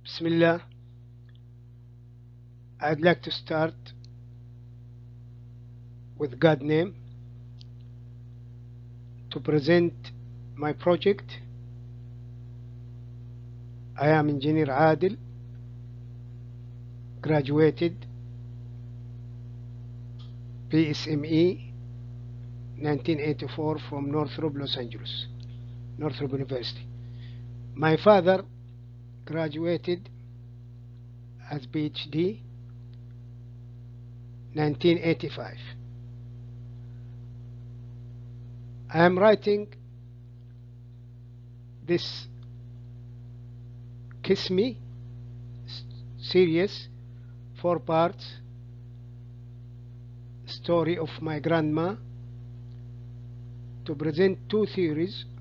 Bismillah. I'd like to start with God name to present my project. I am Engineer Adil, graduated PSME 1984 from Northrop, Los Angeles, Northrop University. My father graduated as PhD 1985. I am writing this Kiss Me series, 4 parts, story of my grandma, to present two theories